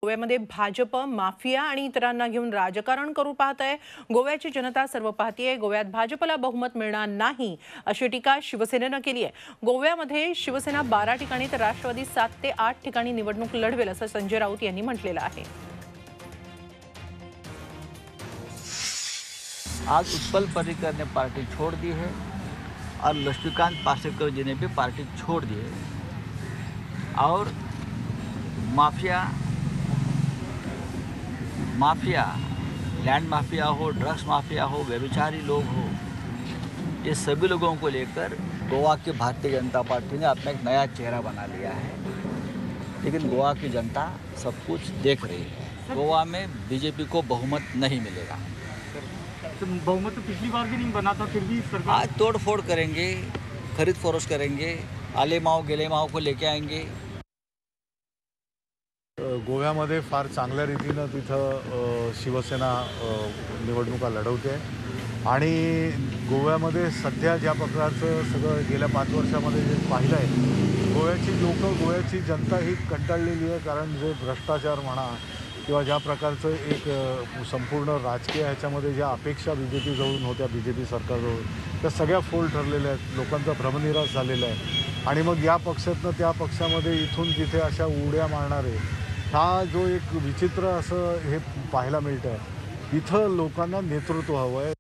गोव्यामध्ये भाजप माफिया आणि इतरांना घेऊन राजकारण करू पाहत आहे। गोव्याची जनता सर्व पाहतीये। गोव्यात भाजपला बहुमत मिळणार नाही अशी टीका शिवसेनेने केली आहे। गोव्यामध्ये शिवसेना 12 ठिकाणी तर राष्ट्रवादी 7 ते 8 ठिकाणी निवडणूक लढवेल असं संजय राऊत यांनी म्हटलेलं आहे। आज उत्पल पर्रिकर ने पार्टी छोड़ दी है और लक्ष्मीकांत पार्सेकर जी ने भी पार्टी छोड़ दी है और माफिया लैंड माफिया हो, ड्रग्स माफिया हो, व्यभिचारी लोग हो, ये सभी लोगों को लेकर गोवा की भारतीय जनता पार्टी ने अपना एक नया चेहरा बना लिया है। लेकिन गोवा की जनता सब कुछ देख रही है। गोवा में बीजेपी को बहुमत नहीं मिलेगा। तो बहुमत तो पिछली बार भी नहीं बना था, फिर भी सरकार आज तोड़ फोड़ करेंगे, खरीद फरोश करेंगे, आले माव गेले माव को लेके आएंगे। गोव्यामध्ये फार चांगल्या रीतीनं तिथं शिवसेना निवडणुका लढवते आणि गोव्यामध्ये सध्या ज्या प्रकारचं सगळं गेल्या 5 वर्षामध्ये जे पाहिलं आहे, गोव्याची लोकं, गोव्याची जनता ही कंटाळलेली आहे। कारण जे भ्रष्टाचार म्हणा किंवा ज्या प्रकारचं एक संपूर्ण राजकीय ह्याच्यामध्ये ज्या अपेक्षा बीजेपीजवळून होत्या, बीजेपी सरकारजवळ, त्या सगळ्या फोल ठरलेल्या आहेत। लोकांचा भ्रमनिरास झालेला आहे आणि मग या पक्षातनं त्या पक्षामध्ये इथून तिथे अशा उड्या मारणारे, हा जो एक विचित्र असं हे पाहायला मिळतं आहे। इथं लोकांना नेतृत्व हवं आहे।